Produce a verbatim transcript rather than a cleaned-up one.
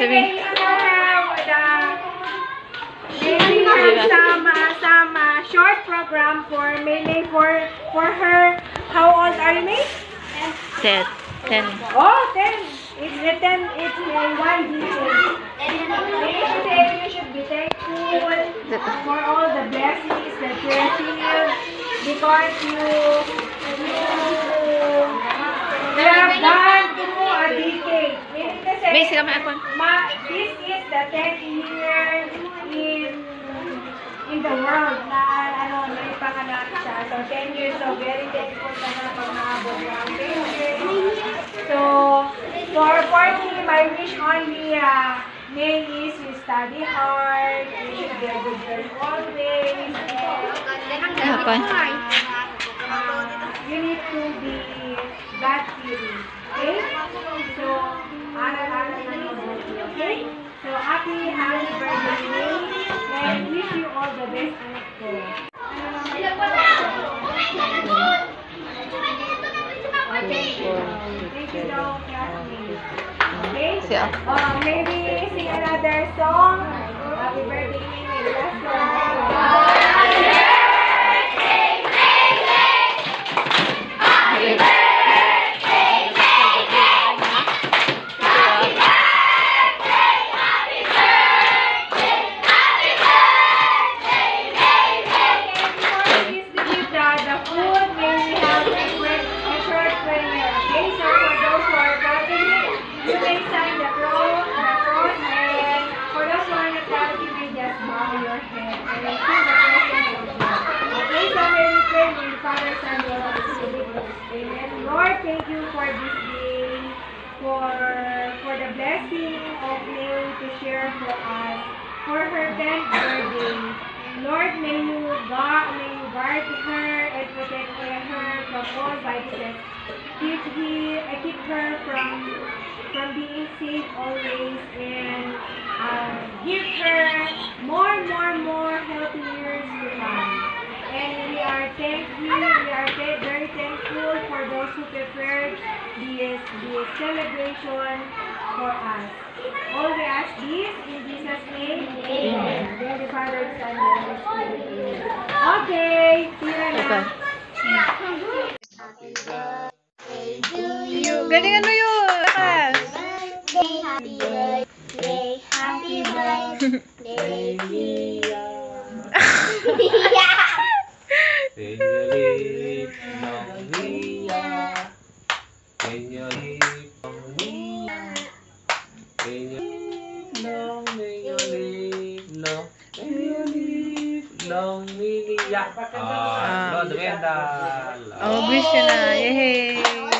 May you know have the maybe have some uh, some uh, short program for May for for her. How old are you, May? Ten. Ten. Oh, ten. It's the ten. It's uh, one detail. May say you should be thankful for all the blessings that you received because you you have gone through a decade. Meaning to say, May sila man ako. Ma, this is the tenth year in in the world na ano, may panganak siya. So, ten years. So, very thankful na na pag naabot na ang ten years. So, for, for me, my wish only, uh, May is you study hard, you should be a good girl always, and Hapon. uh, you need to be God-fearing. Okay? So, aral-aral na mabuti. Okay? So, happy, happy birthday, May, and wish you all the best, anak ko. Okay. Thank you, daw, classmate. Okay? Siya. Uh, maybe sing another song. Happy birthday, May. Last song. Lord, thank you for this day, for for the blessing of May to share for us, for her tenth birthday. Lord, may you guard, may you guard her and protect her from all vices. Keep he, uh, keep her from from being sick always, and uh, give her more, more, more healthy years to come. And we are thankful, we are th very thankful for those who prepared this, this celebration for us. All we ask this in Jesus' name. Amen. Then the Father, Son, and Holy Spirit. Okay, tira na. Happy birthday to you. Galingan mo yun! Lakas! Happy birthday, happy birthday, Mia. Can you live long, Mia? Can you live long, Mia? Can you live long, may you live long, may you live long, Mia? Ah, Lord, Wendell. Oh, wish yun na. Yay!